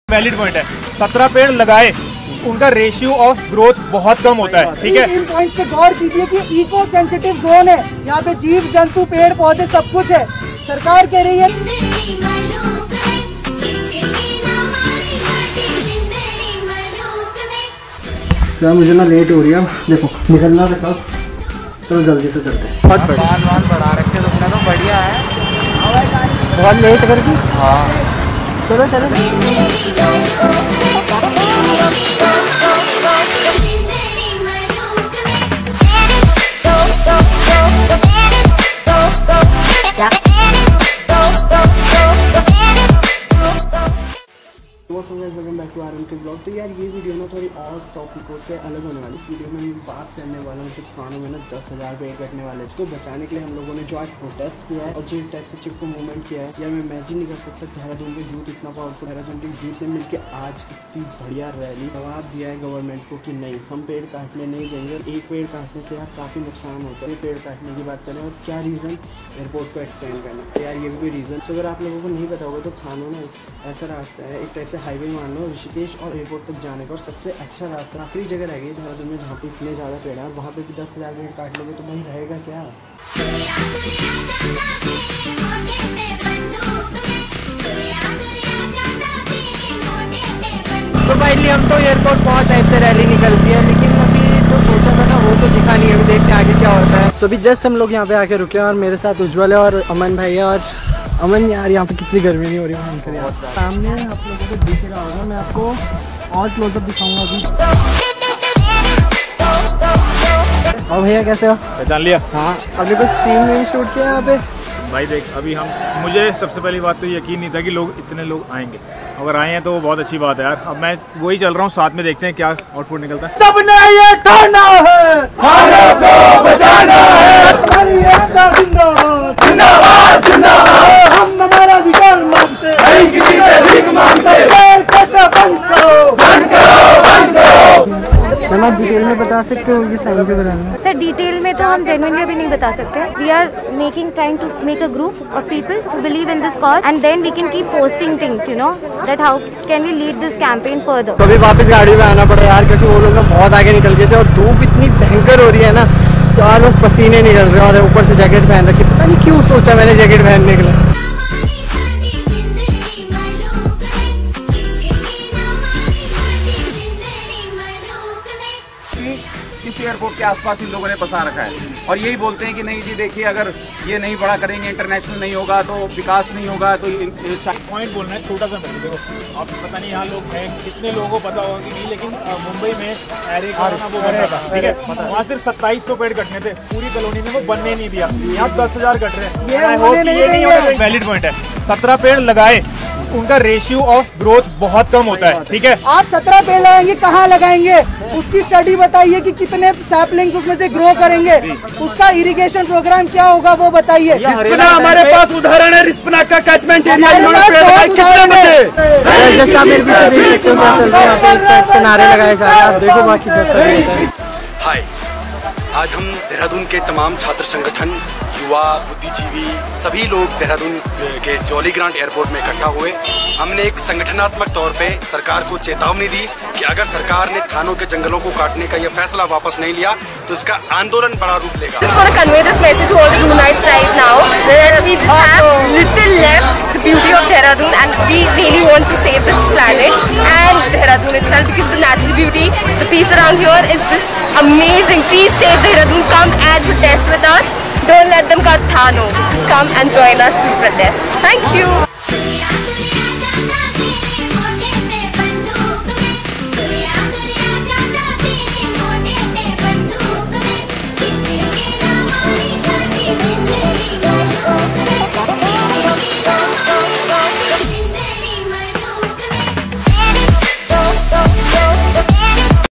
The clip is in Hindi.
वैलिड पॉइंट है। 17 पेड़ लगाए, उनका रेशियो ऑफ ग्रोथ बहुत कम होता है। ठीक है, इन पॉइंट्स पे गौर कीजिए कि इको सेंसिटिव जोन है, यहाँ पे जीव जंतु पेड़ पौधे सब कुछ है। सरकार कह रही है क्या मुझे ना लेट हो रही है, देखो निकलना था कब, चलो जल्दी से चलते हैं। बहुत बढ़ा रखे तुमने तो बढ़िया है, बहुत लेट कर दी। हाँ चलो चलो। बैक टू आरएम के ब्लॉग। तो यार ये वीडियो ना थोड़ी और टॉपिकों से अलग होने वाली। इस वीडियो में हम बात करने वाला हूँ कि थानों में ना 10,000 पेड़ कटने वाले, इसको बचाने के लिए हम लोगों ने जो आज प्रोटेस्ट किया है और जो टैक्स से चिपको मूवमेंट किया है, यार मैं इमेजिन नहीं कर सकता देहरादून के यूथ इतना पावरफुल। देहरादून के यूथ ने मिलकर आज इतनी बढ़िया रैली जवाब दिया है गवर्नमेंट को कि नहीं, हम पेड़ काटने नहीं देंगे। एक पेड़ काटने से यार काफ़ी नुकसान होता है। पेड़ काटने की बात करें और क्या रीज़न, एयरपोर्ट को एक्सटेंड करना, तो यार ये भी रीज़न। तो अगर आप लोगों को नहीं पता होगा तो थानों में ऐसा रास्ता है, एक टाइप से हाईवे मान लो, ऋषिकेश और एयरपोर्ट तक जाने का। और सबसे अच्छा रास्ता आखिरी जगह रह गई देहरादून में जहाँ पे इतने ज़्यादा पेड़ हैं, और वहाँ पे भी 10,000 पेड़ काट लोगे तो वहीं रहेगा क्या। तो फाइनली हम तो एयरपोर्ट पहुंच, टाइप से रैली निकलती है, लेकिन अभी जो सोचा था ना वो तो दिखा नहीं है। अभी देखते हैं आगे क्या होता है। तो अभी जस्ट हम लोग यहाँ पे आके रुके हैं और मेरे साथ उज्ज्वल है और अमन भाई है। और अमन यार यहाँ पे कितनी गर्मी नहीं हो रही है यार, सामने आप लोगों को दिख रहा होगा, मैं आपको और क्लोजअप दिखाऊंगा अभी। और भैया कैसे हो? पहचान लिया? हाँ, अभी कुछ सीन शूट किया यहाँ पे भाई। देख अभी मुझे सबसे पहली बात तो यकीन नहीं था कि लोग इतने लोग आएंगे। अगर आए हैं तो बहुत अच्छी बात है यार। अब मैं वही चल रहा हूँ, साथ में देखते हैं क्या आउटपुट निकलता है। सबने ये ठाना है, थानों को बचाना है, जिंदाबाद जिंदाबाद, हम हमारा अधिकार मांगते हैं, नहीं किसी से भीख मांगते। मैम आप डिटेल में बता सकते हो ये साइन के बारे में? सर डिटेल में तो हम जेन्युइनली अभी नहीं बता सकते। We are trying to make a group of people who believe in this cause and then we can keep posting things, you know, that how can we lead this campaign further. तो अभी वापस गाड़ी में आना पड़ा यार, क्योंकि वो लोग ना बहुत आगे निकल गए थे और धूप इतनी भयंकर हो रही है ना, तो यार बस पसीने निकल रहे हैं। और ऊपर से जैकेट पहन रखी, पता नहीं क्यों सोचा मैंने जैकेट पहनने के लिए। इस एयरपोर्ट के आसपास इन लोगों ने बसा रखा है और यही बोलते हैं कि नहीं जी देखिए, अगर ये नहीं बड़ा करेंगे, इंटरनेशनल नहीं होगा तो विकास नहीं होगा। तो पॉइंट बोलना है छोटा सा मेरे, देखो आप पता नहीं यहाँ लोग हैं कितने लोगों को पता होगा कि नहीं, लेकिन मुंबई में एरे का ना वो बन रहा था, ठीक है, वहाँ सिर्फ 2700 पेड़ कटने थे, पूरी कॉलोनी में वो बनने नहीं दिया। यहाँ 10,000 कट रहे हैं। वैलिड पॉइंट है। 17 पेड़ लगाए, उनका रेशियो ऑफ ग्रोथ बहुत कम होता है। ठीक है, आप 17 पेड़ लगाएंगे, कहाँ लगाएंगे, उसकी स्टडी बताइए कि कितने सैपलिंग्स उसमें से ग्रो करेंगे, उसका इरिगेशन प्रोग्राम क्या होगा वो बताइए। रिस्पना हमारे पास उदाहरण है, रिस्पना का कैचमेंट एरिया जैसे आप मेरे पीछे देख सकते हो क्या चल रहा है, यहाँ पे एक टाइप से नारे लगाए जा रहे हैं, आप देखो बाकी जैसा। हाय, आज हम देहरादून के तमाम छात्र संगठन, युवा, बुद्धिजीवी, सभी लोग देहरादून के जॉली ग्रांट एयरपोर्ट में इकट्ठा हुए। हमने एक संगठनात्मक तौर पे सरकार को चेतावनी दी कि अगर सरकार ने थानों के जंगलों को काटने का यह फैसला वापस नहीं लिया तो इसका आंदोलन बड़ा रूप लेगा। Just want to convey this message to all the Dehradunites right now that we just have little left the beauty of Dehradun and we really want to save this planet and Dehradun itself because the natural beauty, the peace around here is just amazing. Please save Dehradun. Come and protest with us. Don't let them cut Thano. Just come and join us to protest. Thank you.